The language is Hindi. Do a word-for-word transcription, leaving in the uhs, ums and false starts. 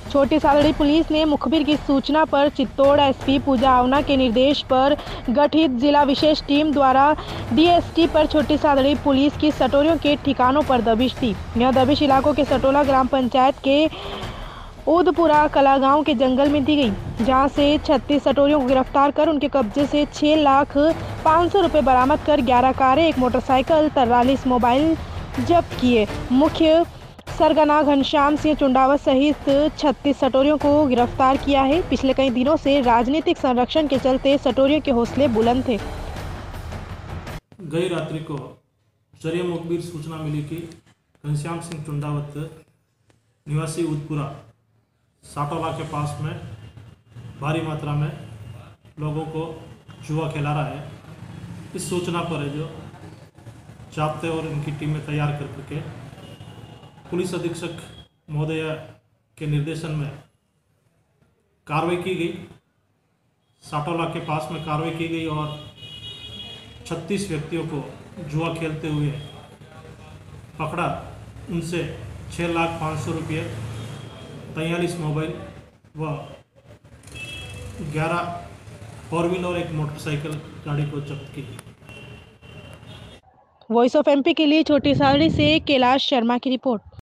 छोटी सादड़ी पुलिस ने मुखबिर की सूचना पर चित्तौड़ एसपी पूजा आवना के निर्देश पर गठित जिला विशेष टीम द्वारा डीएसटी पर छोटी सादड़ी पुलिस की सटोरियों के ठिकानों पर दबिश दी। यह दबिश इलाकों के सटोला ग्राम पंचायत के उदपुरा कला गांव के जंगल में दी गई, जहां से छत्तीस सटोरियों को गिरफ्तार कर उनके कब्जे से छह लाख पाँच सौ रुपये बरामद कर ग्यारह कारें, एक मोटरसाइकिल, तैंतालीस मोबाइल जब्त किए। मुख्य सरगना घनश्याम सिंह चुंडावत सहित छत्तीस सटोरियों को गिरफ्तार किया है। पिछले कई दिनों से राजनीतिक संरक्षण के चलते सटोरियों के हौसले बुलंद थे। गई रात्रि को जरिए मुखबिर सूचना मिली कि घनश्याम सिंह चुंडावत निवासी उदपुरा साटोला के पास में भारी मात्रा में लोगों को जुआ खिला रहा है। इस सूचना पर है जो जाप्ते और इनकी टीमें तैयार कर करके पुलिस अधीक्षक महोदय के निर्देशन में कार्रवाई की गई। साटोला के पास में कार्रवाई की गई और छत्तीस व्यक्तियों को जुआ खेलते हुए पकड़ा। उनसे छः लाख पाँच सौ रुपये, तैंतालीस मोबाइल व ग्यारह फोर व्हील और एक मोटरसाइकिल गाड़ी को जब्त की। वॉइस ऑफ एमपी के लिए छोटी सादड़ी से कैलाश शर्मा की रिपोर्ट।